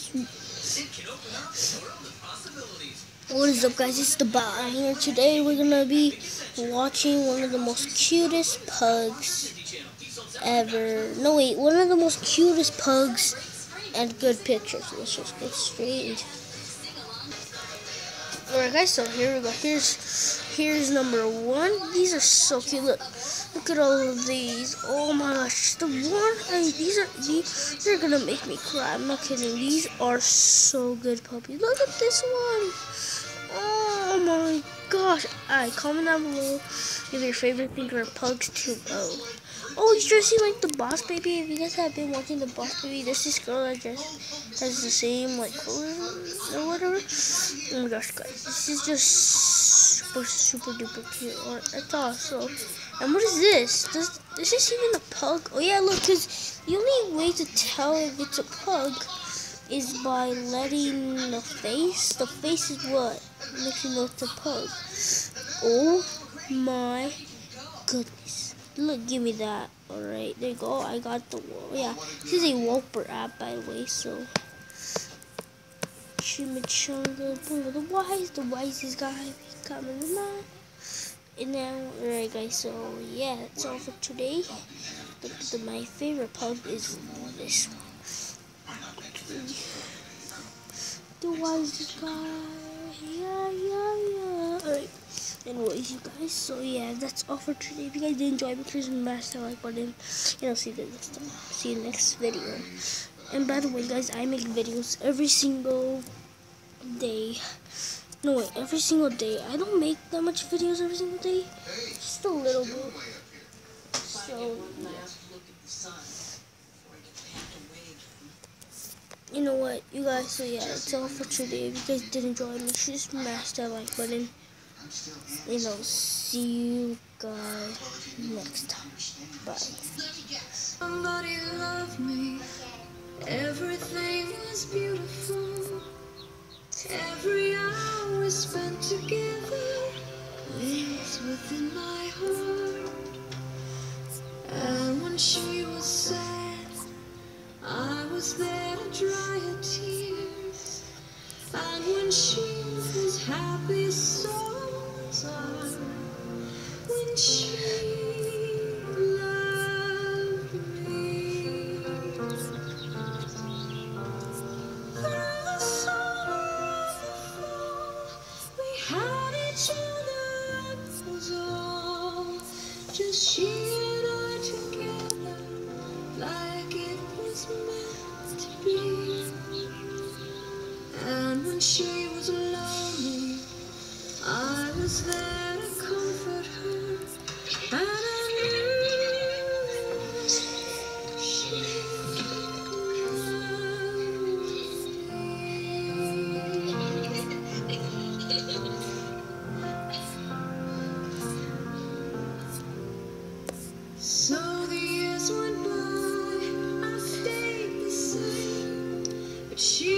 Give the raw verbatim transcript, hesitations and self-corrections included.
What is up, guys? It's the Bot here. Today we're gonna be watching one of the most cutest pugs ever. No wait, one of the most cutest pugs and good pictures. Let's just go straight into Alright guys, so here we go. Here's here's number one. These are so cute. Look. Look at all of these. Oh my gosh. The one I mean, these are these they're gonna make me cry. I'm not kidding. These are so good puppies. Look at this one. Oh my gosh. Alright, comment down below if your favorite thing are pugs too. Oh. Oh, you just see like the Boss Baby. If you guys have been watching the Boss Baby, there's this girl that just has the same like colors or whatever. Oh my gosh, guys, this is just super super duper cute. Or that's awesome. And what is this? Does is this even a pug? Oh yeah, look, cause the only way to tell if it's a pug is by letting the face. The face is what makes you know it's a pug. Oh my goodness. Look, give me that. Alright, there you go. I got the, yeah. This is a Whopper app, by the way, so. Chimichanga, the wise, the wisest guy coming to mind. And now, alright, guys, so, yeah, that's all for today. The, the, my favorite pug is this one. The wisest guy. Yeah, yeah, yeah. Alright. Anyways, you guys, so yeah, that's all for today. If you guys did enjoy, make sure to smash that like button, and I'll see you next time. See you next video. And by the way, guys, I make videos every single day. No, wait, every single day. I don't make that much videos every single day, just a little bit. So, yeah. You know what, you guys, so yeah, that's all for today. If you guys did enjoy, make sure to smash that like button. You know, see you guys next time. Bye. Somebody loved me. Everything was beautiful. Every hour we spent together lives within my heart. And when she was sad, I was there to dry her tears. And when she was happy, so when she loved me. Through the summer and the fall, we had each other, that was all. Just she and I together, like it was meant to be. And when she was lonely, I was there to comfort her, and I knew she loved me. So the years went by, I stayed the same, but she